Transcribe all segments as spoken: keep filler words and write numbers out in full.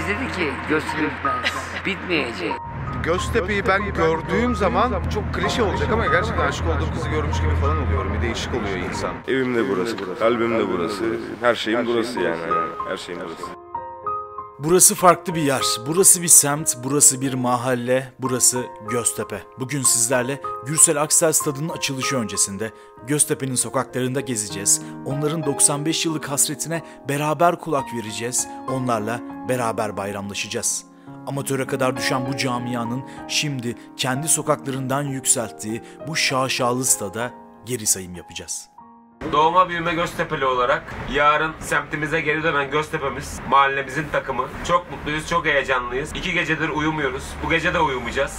Biz dedik ki Göztepe bitmez, bitmeyecek. Göztepe'yi ben gördüğüm zaman çok klişe olacak ama gerçekten aşık olduğum kızı görmüş gibi falan oluyorum. Bir değişik oluyor insan. Evim de burası, kalbim de burası, her şeyim burası yani. Her şeyim burası. Burası farklı bir yer, burası bir semt, burası bir mahalle, burası Göztepe. Bugün sizlerle Gürsel Aksel Stadı'nın açılışı öncesinde Göztepe'nin sokaklarında gezeceğiz. Onların doksan beş yıllık hasretine beraber kulak vereceğiz, onlarla beraber bayramlaşacağız. Amatöre kadar düşen bu camianın şimdi kendi sokaklarından yükselttiği bu şaşalı stada geri sayım yapacağız. Doğma büyüme Göztepe'li olarak yarın semtimize geri dönen Göztepe'miz, mahallemizin takımı. Çok mutluyuz, çok heyecanlıyız. İki gecedir uyumuyoruz. Bu gece de uyumayacağız.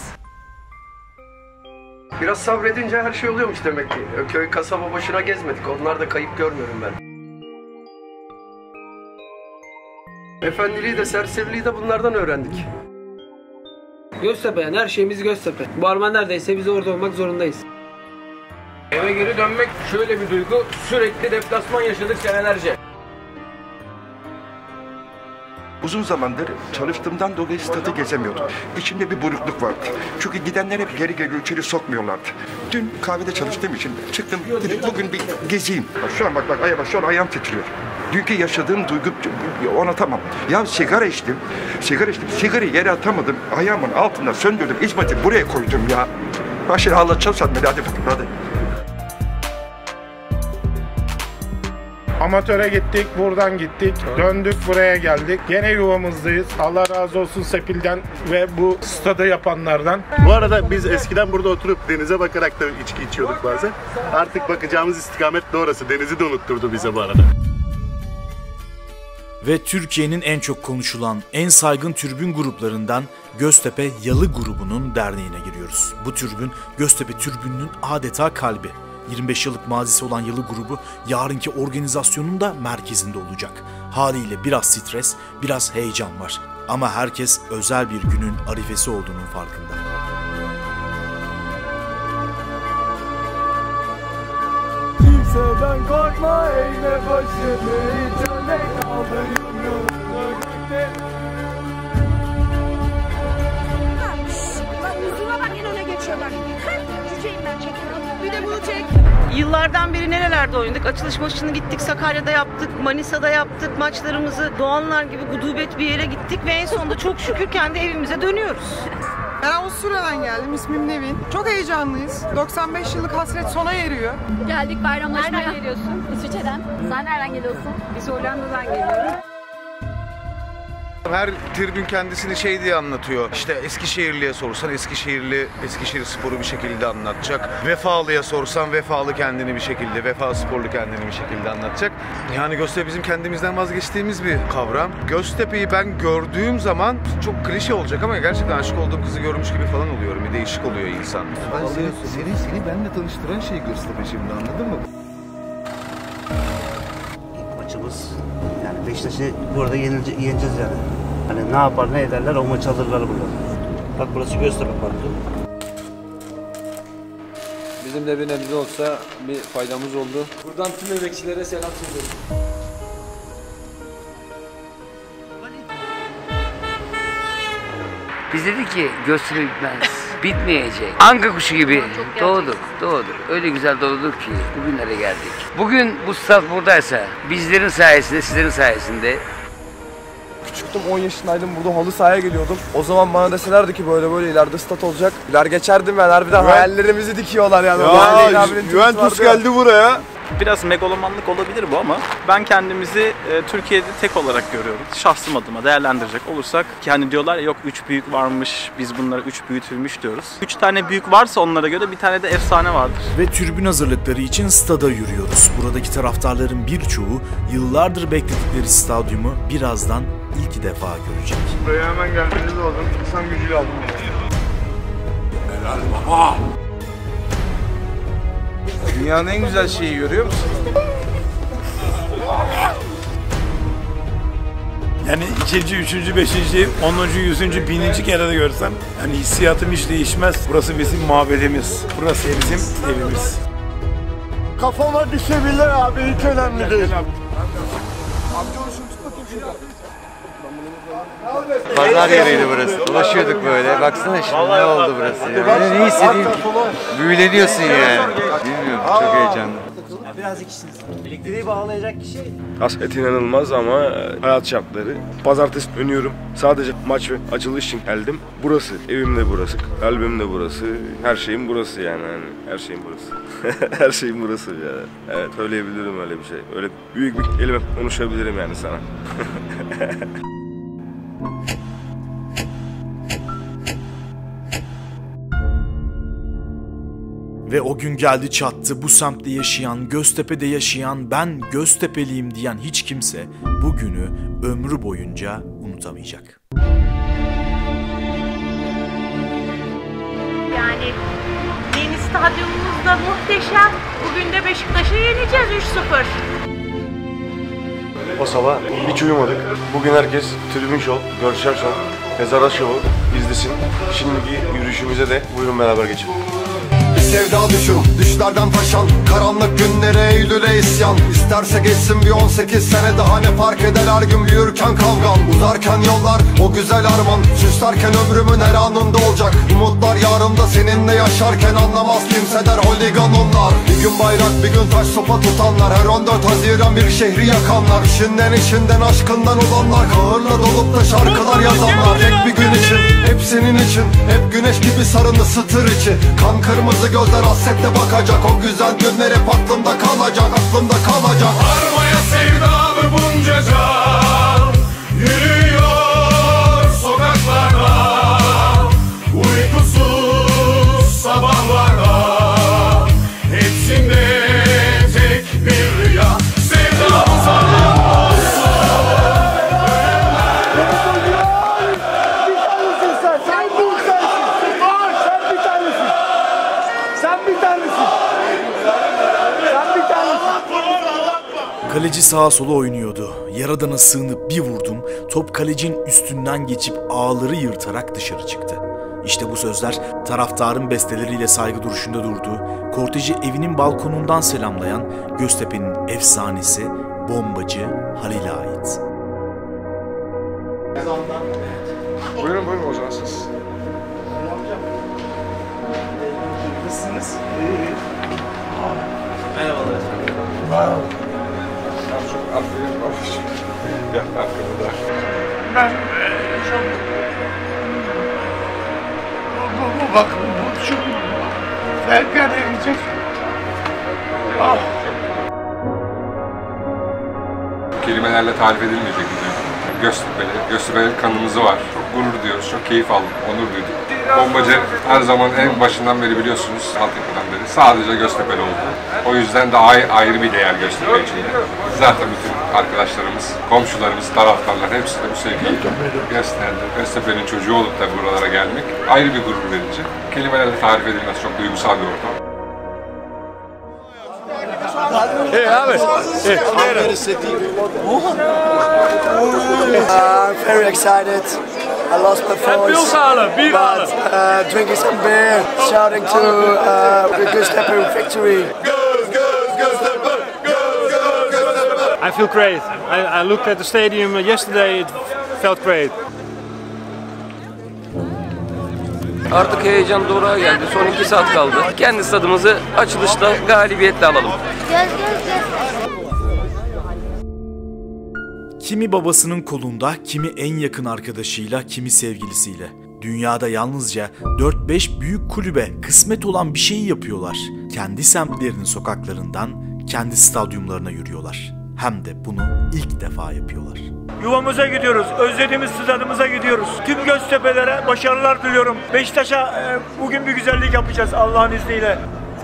Biraz sabredince her şey oluyormuş demek ki. Köy kasaba başına gezmedik. Onlar da kayıp görmüyorum ben. Efendiliği de serseriliği de bunlardan öğrendik. Göztepe yani her şeyimiz Göztepe. Bu arma neredeyse biz orada olmak zorundayız. Eve geri dönmek şöyle bir duygu. Sürekli deplasman yaşadık senelerce. Uzun zamandır çalıştığımdan dolayı stadı gezemiyordum. İçimde bir burukluk vardı. Çünkü gidenler hep geri geliyor, içeri sokmuyorlardı. Dün kahvede çalıştığım için çıktım, dedim bugün bir gezeyim. Bak şu an bak bak aya bak şu an ayağım titriyor. Dünkü yaşadığım duygu anlatamam. Ya sigara içtim, sigara içtim, sigarayı yere atamadım. Ayağımın altında söndürdüm, İzmit'i buraya koydum ya. Başını ağlatacağım sen beni, hadi bakayım hadi. Amatöre gittik, buradan gittik, döndük buraya geldik. Gene yuvamızdayız. Allah razı olsun Sepil'den ve bu stadı yapanlardan. Bu arada biz eskiden burada oturup denize bakarak da içki içiyorduk bazen. Artık bakacağımız istikamet de orası. Denizi de unutturdu bize bu arada. Ve Türkiye'nin en çok konuşulan, en saygın türbün gruplarından Göztepe Yalı grubunun derneğine giriyoruz. Bu türbün Göztepe türbününün adeta kalbi. yirmi beş yıllık mazisi olan Yalı grubu yarınki organizasyonun da merkezinde olacak. Haliyle biraz stres, biraz heyecan var. Ama herkes özel bir günün arifesi olduğunun farkında. Kimseden korkma, eğme başını, hiç öyle kaldır yumruğuna gökte. Bak yüzüme bak, en öne geçiyor bak. Cüceyim ben, çekiyorum. Bir de bunu çek. Yıllardan beri nerelerde oynadık? Açılış maçını gittik, Sakarya'da yaptık, Manisa'da yaptık maçlarımızı. Doğanlar gibi gudubet bir yere gittik ve en sonunda çok şükür kendi evimize dönüyoruz. Ben Avusturya'dan geldim, ismim Nevin. Çok heyecanlıyız. doksan beş yıllık hasret sona eriyor. Geldik bayramlaşmaya. Nereden geliyorsun? İsviçre'den. Sen nereden geliyorsun? Biz Hollanda'dan geliyoruz. Her tribün kendisini şey diye anlatıyor. İşte Eskişehirli'ye sorsan Eskişehirli Eskişehir Sporu bir şekilde anlatacak. Vefalı'ya sorsan Vefalı kendini bir şekilde, Vefa Sporlu kendini bir şekilde anlatacak. Yani Göztepe bizim kendimizden vazgeçtiğimiz bir kavram. Göztepe'yi ben gördüğüm zaman çok klişe olacak ama gerçekten aşık olduğum kızı görmüş gibi falan oluyorum. Bir değişik oluyor insan. Ben seni, seni, seni benimle tanıştıran şey Göztepe şimdi, anladın mı? İlk maçımız. Yani Beşiktaş'ı burada yenilce, yeneceğiz yani. Hani ne yapar ne ederler o maçı alırlar burada. Bak burası Göztepe Parkı. Bizim de bir nebze olsa bir faydamız oldu. Buradan tüm emekçilere selam söylüyorum. Biz dedik ki Göztepe bitmez, bitmeyecek. Anka kuşu gibi doğduk, doğduk. Öyle güzel doğduk ki bugünlere geldik. Bugün bu stat buradaysa bizlerin sayesinde, sizlerin sayesinde. Küçüktüm, on yaşındaydım, burada halı sahaya geliyordum. O zaman bana deselerdi ki böyle böyle ileride stat olacak. İler geçerdim ben, harbiden Juventus. Hayallerimizi dikiyorlar yani. Ya, Juventus geldi buraya. Biraz megalomanlık olabilir bu ama ben kendimizi e, Türkiye'de tek olarak görüyorum. Şahsım adıma değerlendirecek olursak ki hani diyorlar ya yok üç büyük varmış, biz bunlara üç büyütülmüş diyoruz. Üç tane büyük varsa onlara göre bir tane de efsane vardır. Ve tribün hazırlıkları için stada yürüyoruz. Buradaki taraftarların birçoğu yıllardır bekledikleri stadyumu birazdan ilk defa görecek. Buraya hemen gelmeniz lazım. İnsan gücüyle aldım beni. Helal baba. Dünyanın en güzel şeyi görüyor musun? Yani ikinci, üçüncü, beşinci, onuncu, yüzüncü, bininci kere de görsem yani hissiyatım hiç değişmez. Burası bizim mabedimiz. Burası bizim evimiz. Kafama düşebilir abi, hiç önemli değil. Pazar yeriydi burası. Dolaşıyorduk böyle. Baksana şimdi ne oldu burası ya. Böyle ne hissedeyim ki? Büyüleniyorsun yani. Bilmiyorum. Çok heyecanlı. Biraz ikisiniz. Elektriği bağlayacak kişi. Hasret inanılmaz ama hayat şartları. Pazartesi dönüyorum. Sadece maç ve açılış için geldim. Burası. Evim de burası. Kalbim de burası. Her şeyim burası yani. yani her şeyim burası. Her şeyim burası yani. Evet söyleyebilirim öyle bir şey. Öyle büyük bir kelime konuşabilirim yani sana. Ve o gün geldi çattı, bu semtte yaşayan, Göztepe'de yaşayan, ben Göztepe'liyim diyen hiç kimse bu günü ömrü boyunca unutamayacak. Yani yeni stadyumumuz da muhteşem. Bugün de Beşiktaş'ı yeneceğiz üç sıfır. O sabah hiç uyumadık. Bugün herkes tribün şov, görsel şov, tezahürat şovu izlesin. Şimdiki yürüyüşümüze de buyurun beraber geçelim. Sevda düşün, düşlerden taşan karanlık günlere, Eylül'e isyan. İsterse geçsin bir on sekiz sene daha, ne fark eder her gün büyürken kavgan. Uzarken yollar o güzel arman, süslerken ömrümün her anında olacak. Umutlar yarımda seninle yaşarken, anlamaz kimse der holigan onlar. Bir gün bayrak bir gün taş sopa tutanlar, her on dört Haziran bir şehri yakanlar. İşinden işinden aşkından olanlar, kahırla dolup da şarkılar yazanlar. Tek bir gün için, hep senin için, hep güneş gibi sarını sıtır içi. Kan kırmızı gözler hasretle bakacak, o güzel günler hep aklımda kalacak, aklımda kalacak. Armaya sevdalı bunca can yürüyor sokaklarda, uykusuz sabahlarda, hepsinde tek bir rüya, sevdamız olsun. Sen bir tanesin, sen bir tanesin. Sen bir tanesin. Sen bir tanesin. Kaleci sağa sola oynuyordu. Yaradana sığınıp bir vurdum. Top kalecinin üstünden geçip ağları yırtarak dışarı çıktı. İşte bu sözler taraftarın besteleriyle saygı duruşunda durdu. Korteji evinin balkonundan selamlayan Göztepe'nin efsanesi bombacı Halil'e ait. Buyurun buyurun o zaman siz. Nasılsınız? Merhabalar. Merhaba. Çok aferin babacığım. Ya arkada da. Ben çok... Bu, bu bak bu şu... Ferkan evicik. Ah. Kelimelerle tarif edilmeyecek bir duygu. Göztepe'li, Göztepe'li kanımızı var. Çok gurur duyuyoruz, çok keyif aldık, onur duyduk. Bombacı her zaman en başından beri biliyorsunuz, altyapıdan beri sadece Göztepe'li oldu. O yüzden de ayrı bir değer Göztepe için. Zaten bütün arkadaşlarımız, komşularımız, taraftarlar hepsi de bu sevgiyi gösterdi. Göztepe'nin çocuğu olup da buralara gelmek ayrı bir gurur verici. Kelimelerle tarif edilmez, çok duygusal bir ortam. Hey abi. Hey. I'm very excited. I lost my voice, but uh, drinking some beer, shouting to uh, the Göztepe victory. I feel great. I, I looked at the stadium yesterday. It felt great. Artık heyecan doğruğa geldi. Son iki saat kaldı. Kendi stadımızı açılışta galibiyetle alalım. Kimi babasının kolunda, kimi en yakın arkadaşıyla, kimi sevgilisiyle. Dünyada yalnızca dört beş büyük kulübe kısmet olan bir şeyi yapıyorlar. Kendi semtlerinin sokaklarından kendi stadyumlarına yürüyorlar. Hem de bunu ilk defa yapıyorlar. Yuvamıza gidiyoruz, özlediğimiz stadımıza gidiyoruz. Tüm Göztepe'lere başarılar diliyorum. Beşiktaş'a e, bugün bir güzellik yapacağız Allah'ın izniyle.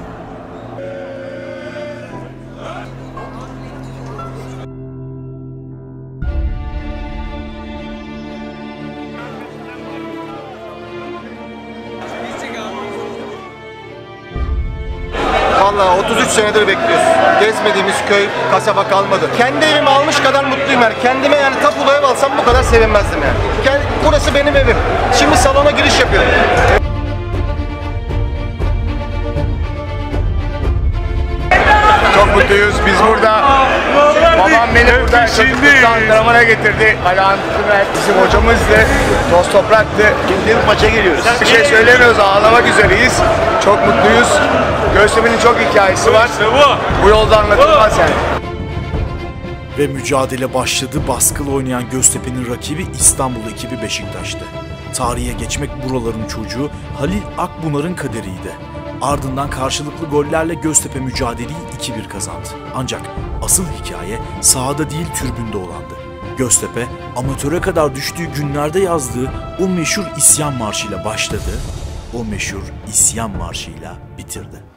Vallahi otuz üç senedir bekliyoruz. Gezmediğimiz köy, kasaba kalmadı. Kendi evimi almış kadar mutluyum yani. Kendime yani tapulu ev alsam bu kadar sevinmezdim yani. Gel, burası benim evim. Şimdi salona giriş yapıyorum. Çok çok mutluyuz. Biz burada, babam beni burada çocuklukta antrenmana getirdi. Alihan Tümer bizim hocamızdı. Toz topraktı. Şimdi maça geliyoruz. Bir şey söylemiyoruz, ağlamak üzereyiz. Çok mutluyuz. Göztepe'nin çok hikayesi var. Bu yolda anlatılmaz yani. Ve mücadele başladı. Baskılı oynayan Göztepe'nin rakibi İstanbul ekibi Beşiktaş'tı. Tarihe geçmek buraların çocuğu Halil Akbunar'ın kaderiydi. Ardından karşılıklı gollerle Göztepe mücadeleyi iki bir kazandı. Ancak asıl hikaye sahada değil tribünde olandı. Göztepe amatöre kadar düştüğü günlerde yazdığı o meşhur isyan marşıyla başladı, o meşhur isyan marşıyla bitirdi.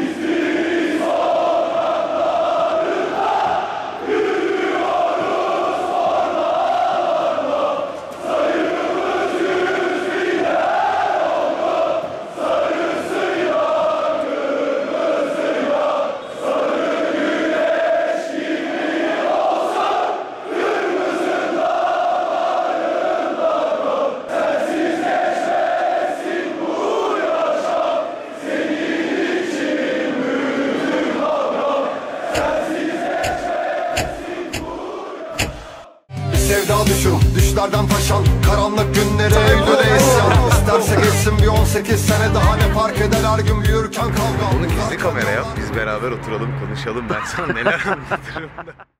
Sevda düşün, düşlerden taşan karanlık günleri Eylül'e isyan. İsterse geçsin bir on sekiz sene daha, ne fark eder her gün büyürken kavga. Onu gizli kamera yap, biz beraber oturalım konuşalım, ben sana neler anlatırım.